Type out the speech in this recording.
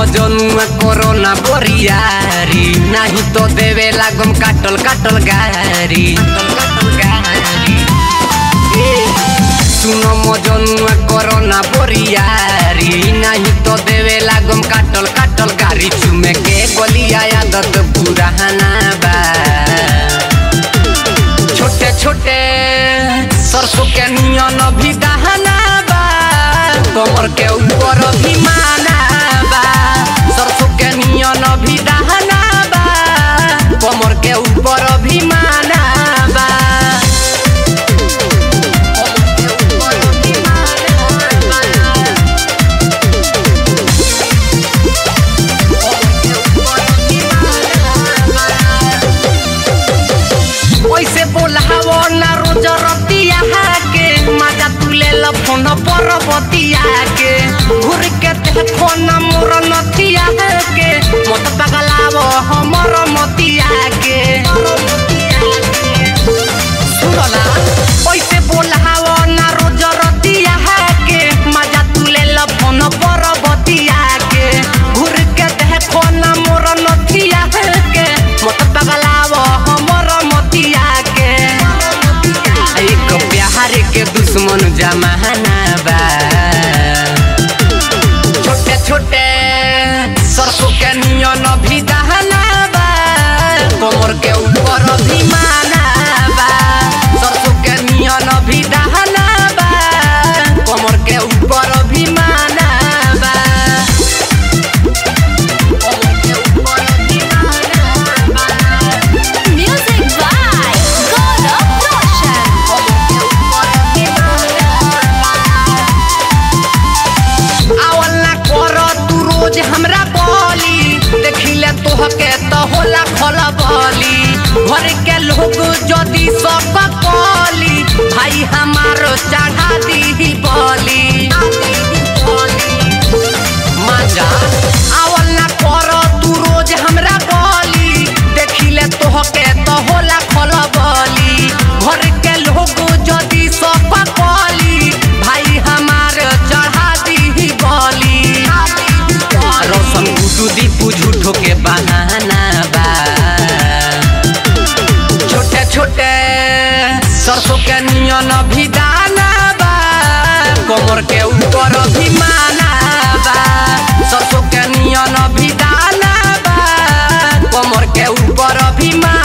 मजनुआ कोरोना बोरियारी नहीं तो देवे लागम काटल काटल गारी। सुनो मजनुआ कोरोना बोरियारी नहीं तो देवे लागम काटल काटल गारी। चुमे के गोलिया आदत पुराना बा। छोटे छोटे सरसों के नियन भी दहना बा। कमर के ऊपर भी माना बा। सरसों के नियन भी दहना बा। कमर के ऊपर भी माना बा। वैसे बोलावो ना रोज रतिया के मजा तुले फोन पर बतिया के। घुर के देखो ना मोर नथिया के मत पगलावो हमर मतिया के। सुनला वैसे बोलावो ना रोज रतिया के मजा तुले फोन पर बतिया के। घुर के देखो ना मोर नथिया के मत पगलावो हमर मतिया के। एक प्यार के दुश्मन जमाना बा। छोटे छोटे सरसों के नियन भी दहना बा। कमर के ऊपर भी माना बा। सरसों के नियन भी दहना बा। कमर के ऊपर भी माना बा। हमरा बोली देखिले तोहके तो होला खोला बोली। घर के लोग जदि सब बोली भाई हमारो चढ़ा दी बोली। मजा आवल ना करो तू रोज हमरा बोली देखिले तोहके तो होला खोला बोली। घर के लोग जदि सब बोली भाई हमारो चढ़ा दी बोली। रौशन गुडू दीपू झूठो के बहाना बा। छोटे छोटे सरसों के नियन भी दाना बा। कमर के ऊपर भी माना बा। सरसों के नियन भी दाना बा। कमर के ऊपर भी माना।